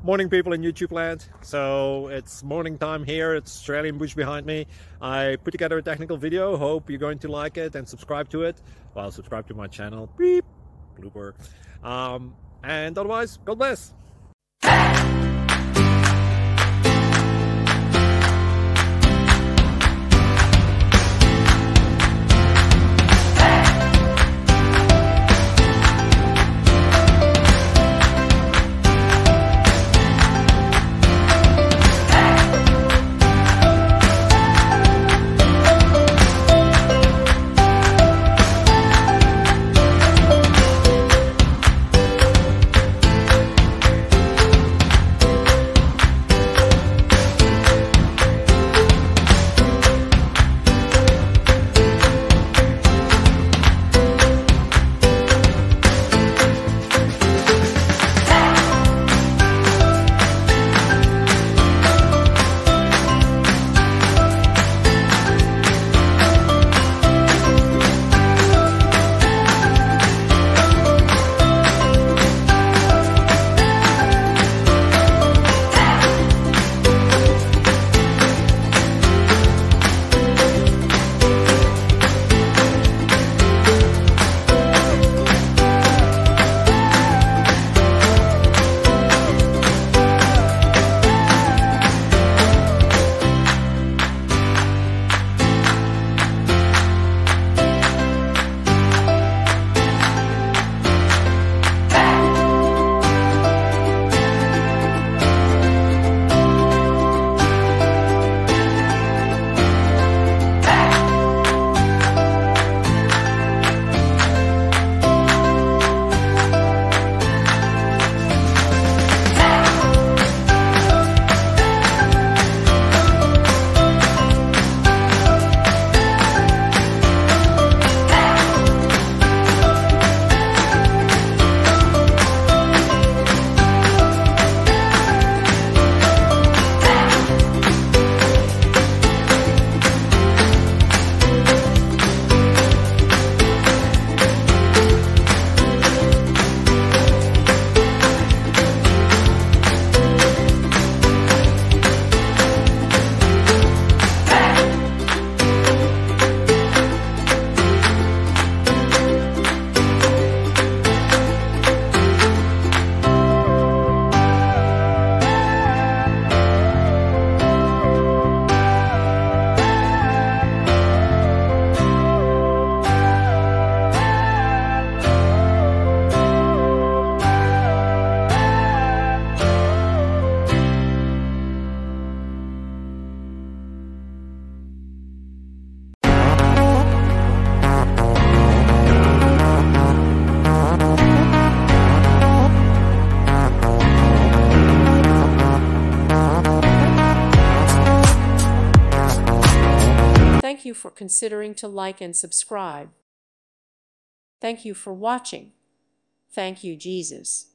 Morning, people in YouTube land. So it's morning time here. It's Australian bush behind me. I put together a technical video. Hope you're going to like it and subscribe to it. Well, subscribe to my channel. Beep. Blooper. And otherwise, God bless. Thank you for considering to like and subscribe. Thank you for watching. Thank you, Jesus.